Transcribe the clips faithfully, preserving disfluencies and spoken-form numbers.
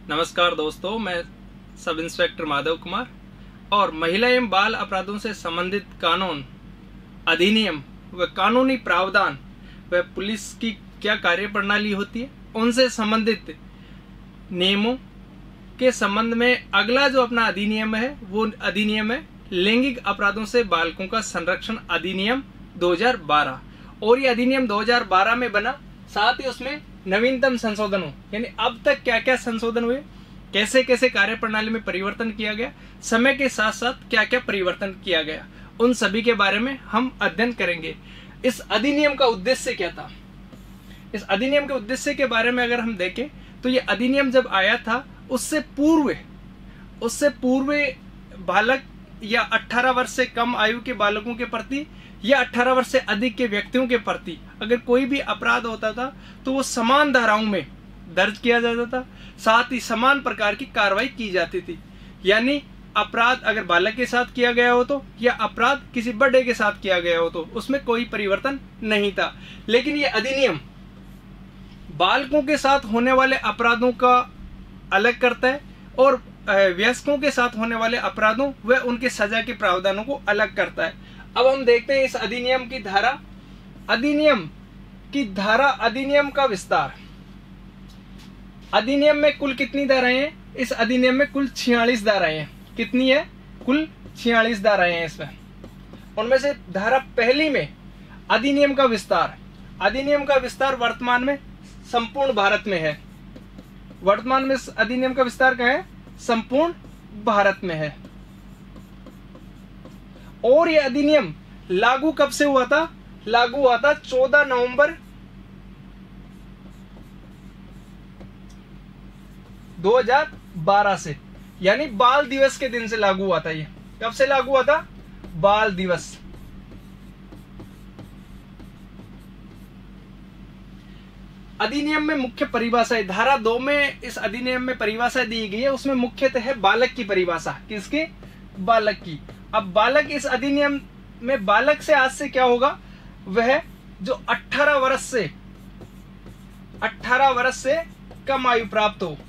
नमस्कार दोस्तों, मैं सब इंस्पेक्टर माधव कुमार और महिला एवं बाल अपराधों से संबंधित कानून, अधिनियम व कानूनी प्रावधान व पुलिस की क्या कार्यप्रणाली होती है, उनसे संबंधित नियमों के संबंध में अगला जो अपना अधिनियम है वो अधिनियम है लैंगिक अपराधों से बालकों का संरक्षण अधिनियम दो हज़ार बारह। और ये अधिनियम दो हज़ार बारह में बना, साथ ही उसमें नवीनतम संशोधन हो, यानी अब तक क्या क्या संशोधन हुए, कैसे कैसे कार्यप्रणाली में परिवर्तन किया गया, समय के साथ साथ क्या क्या परिवर्तन किया गया, उन सभी के बारे में हम अध्ययन करेंगे। इस अधिनियम का उद्देश्य क्या था? इस अधिनियम के उद्देश्य के बारे में अगर हम देखें तो ये अधिनियम जब आया था उससे पूर्व उससे पूर्व बालक या अठारह वर्ष से कम आयु के बालकों के प्रति या अठारह वर्ष से अधिक के व्यक्तियों के प्रति अगर कोई भी अपराध होता था तो वो समान धाराओं में दर्ज किया जाता था, साथ ही समान प्रकार की कार्रवाई की जाती थी। यानी अपराध अगर बालक के साथ किया गया हो तो या अपराध किसी बड़े के साथ किया गया हो तो उसमें कोई परिवर्तन नहीं था। लेकिन ये अधिनियम बालकों के साथ होने वाले अपराधों का अलग करता है और वयस्कों के साथ होने वाले अपराधों व उनके सजा के प्रावधानों को अलग करता है। अब हम देखते हैं इस अधिनियम की धारा अधिनियम की धारा अधिनियम का विस्तार। अधिनियम में कुल कितनी धाराएं हैं? इस अधिनियम में कुल छियालीस धाराएं हैं। कितनी है? कुल छियालीस धाराएं हैं इसमें। उनमें से धारा पहली में अधिनियम का विस्तार। अधिनियम का विस्तार वर्तमान में संपूर्ण भारत में है। वर्तमान में अधिनियम का विस्तार कहाँ है? संपूर्ण भारत में है। और यह अधिनियम लागू कब से हुआ था? लागू हुआ था चौदह नवंबर दो हज़ार बारह से, यानी बाल दिवस के दिन से लागू हुआ था। ये कब से लागू हुआ था? बाल दिवस। अधिनियम में मुख्य परिभाषा, धारा दो में इस अधिनियम में परिभाषा दी गई है, उसमें मुख्यतः है बालक की परिभाषा। किसकी? बालक की। अब बालक इस अधिनियम में बालक से आज से क्या होगा? वह जो अठारह वर्ष से अठारह वर्ष से कम आयु प्राप्त हो।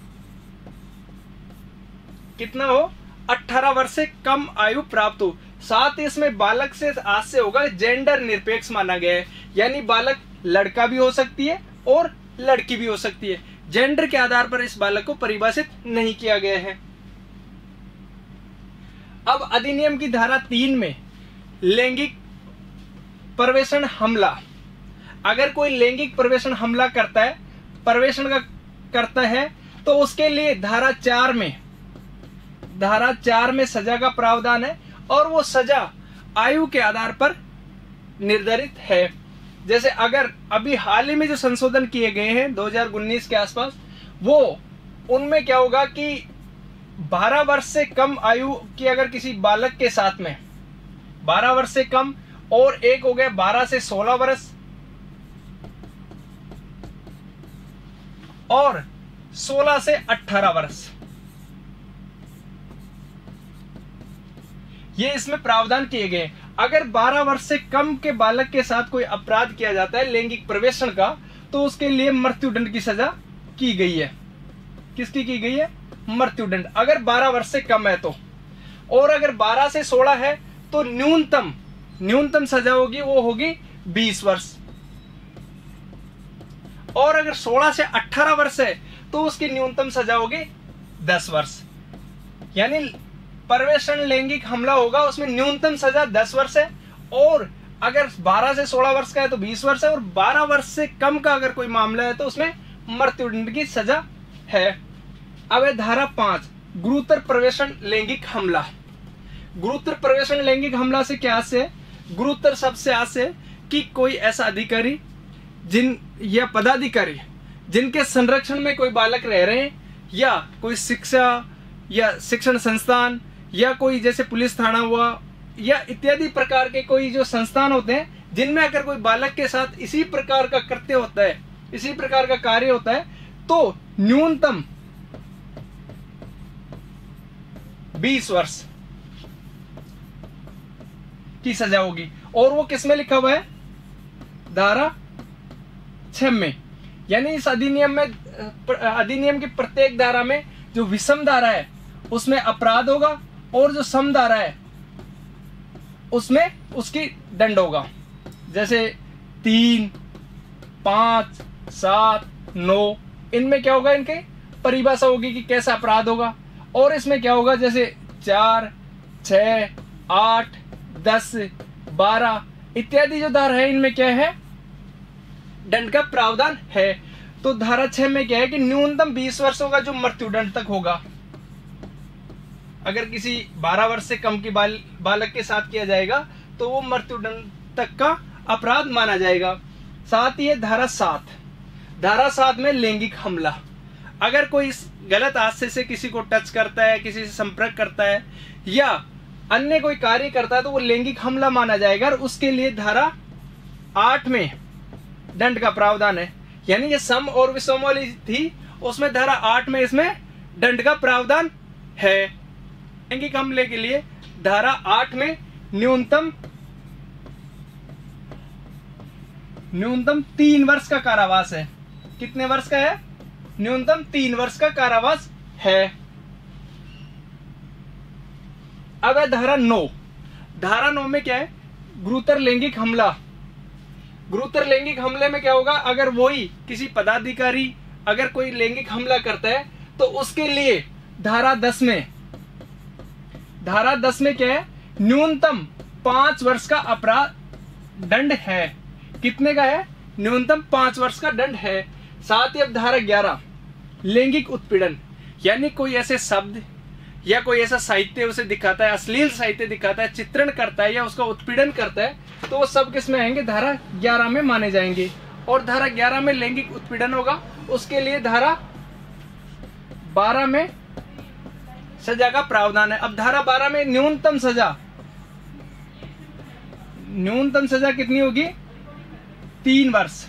कितना हो? अठारह वर्ष से कम आयु प्राप्त हो। साथ ही इसमें बालक से आज से होगा जेंडर निरपेक्ष माना गया है, यानी बालक लड़का भी हो सकती है और लड़की भी हो सकती है। जेंडर के आधार पर इस बालक को परिभाषित नहीं किया गया है। अब अधिनियम की धारा तीन में लैंगिक प्रवेशन हमला, अगर कोई लैंगिक प्रवेशन हमला करता है प्रवेशन का करता है तो उसके लिए धारा चार में धारा चार में सजा का प्रावधान है और वो सजा आयु के आधार पर निर्धारित है। जैसे अगर अभी हाल ही में जो संशोधन किए गए हैं दो हज़ार उन्नीस के आसपास, वो उनमें क्या होगा कि बारह वर्ष से कम आयु की अगर किसी बालक के साथ में बारह वर्ष से कम, और एक हो गया बारह से सोलह वर्ष और सोलह से अठारह वर्ष, ये इसमें प्रावधान किए गए। अगर बारह वर्ष से कम के बालक के साथ कोई अपराध किया जाता है लैंगिक प्रवेशन का, तो उसके लिए मृत्युदंड की सजा की गई है। किसकी की गई है? मृत्युदंड, अगर बारह वर्ष से कम है तो। और अगर बारह से सोलह है तो न्यूनतम न्यूनतम सजा होगी वो होगी बीस वर्ष। और अगर सोलह से अठारह वर्ष है तो उसकी न्यूनतम सजा होगी दस वर्ष। यानी प्रवेशन लैंगिक हमला होगा उसमें न्यूनतम सजा दस वर्ष है, और अगर बारह से सोलह वर्ष का है तो बीस वर्ष है, और बारह वर्ष से कम का अगर कोई मामला है तो उसमें मृत्युदंड की सजा है। अब है धारा पांच, गुरुतर प्रवेशन लैंगिक हमला। गुरुतर प्रवेशन लैंगिक हमला से क्या से? गुरुतर शब्द से आज से कि कोई ऐसा अधिकारी जिन या पदाधिकारी जिनके संरक्षण में कोई बालक रह रहे हैं, या कोई शिक्षा या शिक्षण संस्थान, या कोई जैसे पुलिस थाना हुआ, या इत्यादि प्रकार के कोई जो संस्थान होते हैं जिनमें अगर कोई बालक के साथ इसी प्रकार का कृत्य होता है, इसी प्रकार का कार्य होता है, तो न्यूनतम बीस वर्ष की सजा होगी। और वो किसमें लिखा हुआ है? धारा छह में। यानी इस अधिनियम में अधिनियम की प्रत्येक धारा में जो विषम धारा है उसमें अपराध होगा और जो सम धारा है उसमें उसकी दंड होगा। जैसे तीन, पांच, सात, नौ, इनमें क्या होगा, इनके परिभाषा होगी कि कैसा अपराध होगा। और इसमें क्या होगा, जैसे चार, छह, आठ, दस, बारह इत्यादि जो धारा है इनमें क्या है, दंड का प्रावधान है। तो धारा छह में क्या है कि न्यूनतम बीस वर्ष होगा जो मृत्युदंड तक होगा। अगर किसी बारह वर्ष से कम की बाल, बालक के साथ किया जाएगा तो वो मृत्युदंड तक का अपराध माना जाएगा। साथ ही है धारा सात। धारा सात में लैंगिक हमला। अगर कोई इस गलत हादसे से किसी को टच करता है, किसी से संपर्क करता है या अन्य कोई कार्य करता है तो वो लैंगिक हमला माना जाएगा और उसके लिए धारा आठ में दंड का प्रावधान है। यानी ये सम और विषम वाली थी, उसमें धारा आठ में इसमें दंड का प्रावधान है। लैंगिक हमले के लिए धारा आठ में न्यूनतम न्यूनतम तीन वर्ष का कारावास है। कितने वर्ष का है? न्यूनतम तीन वर्ष का कारावास है। अब है धारा नौ। धारा नौ में क्या है? गुरुतर लैंगिक हमला। गुरुतर लैंगिक हमले में क्या होगा, अगर वही किसी पदाधिकारी अगर कोई लैंगिक हमला करता है तो उसके लिए धारा दस में धारा दस में क्या है, न्यूनतम पांच वर्ष का अपराध दंड है। कितने का है? न्यूनतम पांच वर्ष का दंड है। साथ ही अब धारा ग्यारह लैंगिक उत्पीड़न, यानी कोई ऐसे शब्द या कोई ऐसा साहित्य उसे दिखाता है, अश्लील साहित्य दिखाता है, चित्रण करता है या उसका उत्पीड़न करता है, तो वो सब किसमें आएंगे? धारा ग्यारह में माने जाएंगे। और धारा ग्यारह में लैंगिक उत्पीड़न होगा, उसके लिए धारा बारह में सजा का प्रावधान है। अब धारा बारह में न्यूनतम सजा न्यूनतम सजा कितनी होगी? तीन वर्ष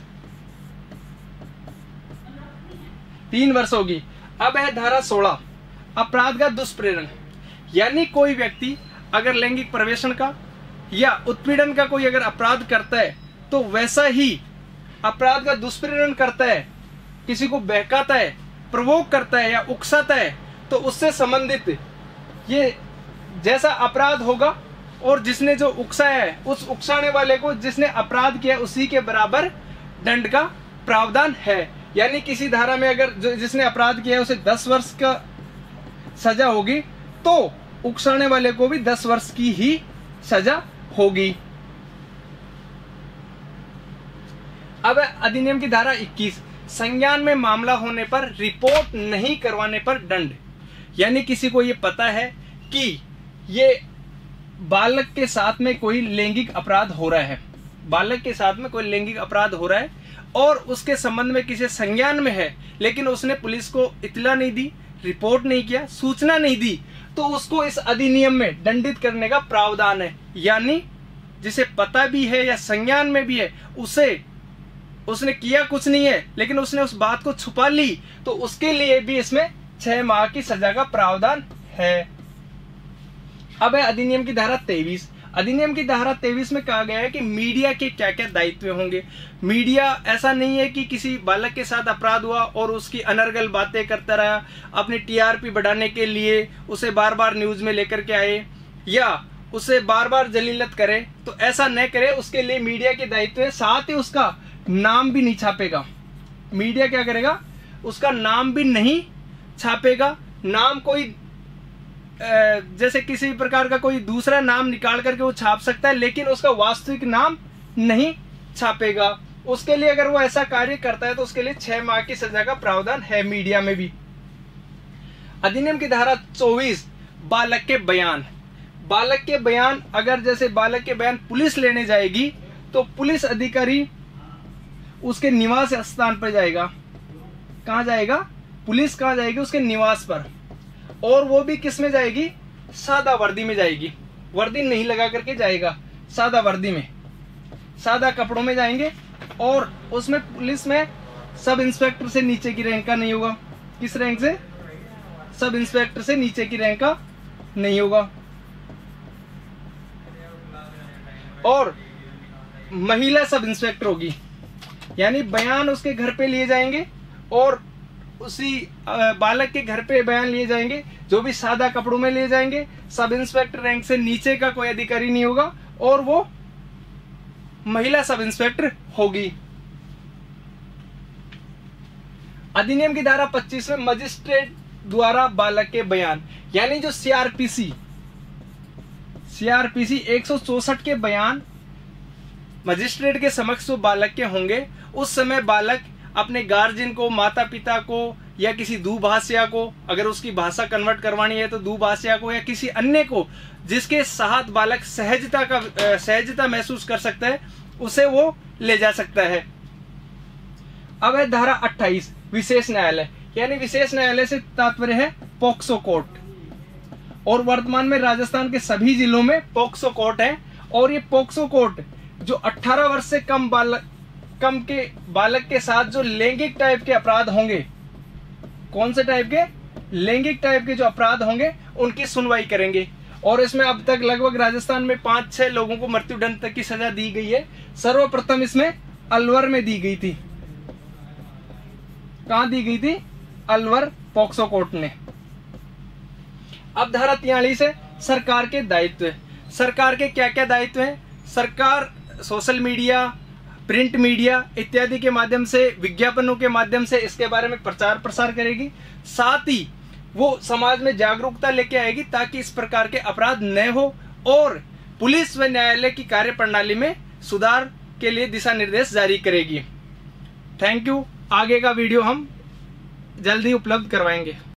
तीन वर्ष होगी। अब है धारा सोलह अपराध का दुष्प्रेरण, यानी कोई व्यक्ति अगर लैंगिक प्रवेशन का या उत्पीड़न का कोई अगर अपराध करता है तो वैसा ही अपराध का दुष्प्रेरण करता है, किसी को बहकाता है, प्रवोक करता है या उकसाता है, तो उससे संबंधित ये जैसा अपराध होगा और जिसने जो उकसाया है उस उकसाने वाले को जिसने अपराध किया उसी के बराबर दंड का प्रावधान है। यानी किसी धारा में अगर जो जिसने अपराध किया है उसे दस वर्ष का सजा होगी तो उकसाने वाले को भी दस वर्ष की ही सजा होगी। अब अधिनियम की धारा इक्कीस संज्ञान में मामला होने पर रिपोर्ट नहीं करवाने पर दंड, यानी किसी को ये पता है कि ये बालक के साथ में कोई लैंगिक अपराध हो रहा है, बालक के साथ में कोई लैंगिक अपराध हो रहा है और उसके संबंध में किसी संज्ञान में है, लेकिन उसने पुलिस को इत्तला नहीं दी, रिपोर्ट नहीं किया, सूचना नहीं दी, तो उसको इस अधिनियम में दंडित करने का प्रावधान है। यानी जिसे पता भी है या संज्ञान में भी है, उसे उसने किया कुछ नहीं है लेकिन उसने उस बात को छुपा ली, तो उसके लिए भी इसमें छह माह की सजा का प्रावधान है। अब है अधिनियम की धारा तेईस। अधिनियम की धारा तेईस में कहा गया है कि मीडिया के क्या क्या दायित्व होंगे। मीडिया ऐसा नहीं है कि किसी बालक के साथ अपराध हुआ और उसकी अनर्गल बातें करता रहा, अपनी टीआरपी बढ़ाने के लिए उसे बार बार न्यूज में लेकर के आए या उसे बार बार जलीलत करे, तो ऐसा न करे। उसके लिए मीडिया के दायित्व है। साथ ही उसका नाम भी नहीं छापेगा। मीडिया क्या करेगा? उसका नाम भी नहीं छापेगा। नाम कोई जैसे किसी प्रकार का कोई दूसरा नाम निकाल करके वो छाप सकता है, लेकिन उसका वास्तविक नाम नहीं छापेगा। उसके लिए अगर वो ऐसा कार्य करता है तो उसके लिए छह माह की सजा का प्रावधान है मीडिया में भी। अधिनियम की धारा चौबीस बालक के बयान। बालक के बयान, अगर जैसे बालक के बयान पुलिस लेने जाएगी तो पुलिस अधिकारी उसके निवास स्थान पर जाएगा। कहां जाएगा? पुलिस कहां जाएगी? उसके निवास पर। और वो भी किस में जाएगी? सादा वर्दी में जाएगी। वर्दी नहीं लगा करके जाएगा, सादा वर्दी में, सादा कपड़ों में जाएंगे। और उसमें पुलिस में सब इंस्पेक्टर से नीचे की रैंक का नहीं होगा। किस रैंक से? सब इंस्पेक्टर से नीचे की रैंक का नहीं होगा। और महिला सब इंस्पेक्टर होगी। यानी बयान उसके घर पे लिए जाएंगे और उसी बालक के घर पे बयान लिए जाएंगे, जो भी सादा कपड़ों में लिए जाएंगे। सब इंस्पेक्टर रैंक से नीचे का कोई अधिकारी नहीं होगा और वो महिला सब इंस्पेक्टर होगी। अधिनियम की धारा पच्चीस में मजिस्ट्रेट द्वारा बालक के बयान, यानी जो सीआरपीसी सीआरपीसी एक सौ चौसठ के बयान मजिस्ट्रेट के समक्ष जो बालक के होंगे, उस समय बालक अपने गार्जियन को, माता पिता को या किसी दुभाषिया को, अगर उसकी भाषा कन्वर्ट करवानी है तो दुभाषिया को, या किसी अन्य को जिसके साथ बालक सहजता का सहजता महसूस कर सकता है, उसे वो ले जा सकता है। अब है धारा अट्ठाईस विशेष न्यायालय, यानी विशेष न्यायालय से तात्पर्य है पोक्सो कोर्ट। और वर्तमान में राजस्थान के सभी जिलों में पोक्सो कोर्ट है। और ये पोक्सो कोर्ट जो अठारह वर्ष से कम बालक कम के बालक के साथ जो लैंगिक टाइप के अपराध होंगे, कौन से टाइप के? लैंगिक टाइप के जो अपराध होंगे उनकी सुनवाई करेंगे। और इसमें अब तक लगभग राजस्थान में पांच छह लोगों को मृत्युदंड तक की सजा दी गई है। सर्वप्रथम इसमें अलवर में दी गई थी। कहां दी गई थी? अलवर पोक्सो कोर्ट ने। अब धारा तियालीस है सरकार के दायित्व। सरकार के क्या क्या दायित्व हैं? सरकार सोशल मीडिया, प्रिंट मीडिया इत्यादि के माध्यम से, विज्ञापनों के माध्यम से इसके बारे में प्रचार प्रसार करेगी। साथ ही वो समाज में जागरूकता लेके आएगी ताकि इस प्रकार के अपराध न हो, और पुलिस व न्यायालय की कार्य प्रणाली में सुधार के लिए दिशा निर्देश जारी करेगी। Thank you. आगे का वीडियो हम जल्दी उपलब्ध करवाएंगे।